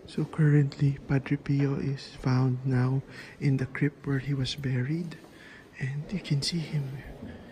So currently, Padre Pio is found now in the crypt where he was buried, and you can see him